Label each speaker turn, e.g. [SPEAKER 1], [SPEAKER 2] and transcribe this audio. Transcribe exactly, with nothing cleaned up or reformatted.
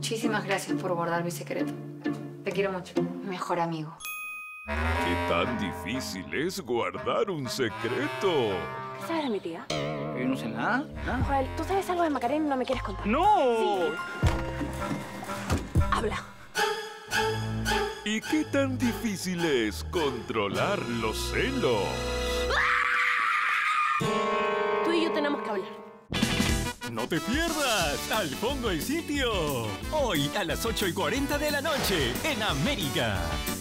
[SPEAKER 1] Muchísimas gracias por guardar mi secreto. Te quiero mucho. Mi mejor amigo.
[SPEAKER 2] ¿Qué tan difícil es guardar un secreto?
[SPEAKER 3] ¿Qué sabes de mi tía?
[SPEAKER 4] Eh, no sé nada. ¿Nada?
[SPEAKER 3] Joel, ¿tú sabes algo de Macarena y no me quieres contar?
[SPEAKER 4] ¡No!
[SPEAKER 3] Sí. Habla.
[SPEAKER 2] ¿Y qué tan difícil es controlar los celos?
[SPEAKER 3] Tú y yo tenemos que hablar.
[SPEAKER 5] ¡No te pierdas! ¡Al fondo el sitio! Hoy a las ocho y cuarenta de la noche en América.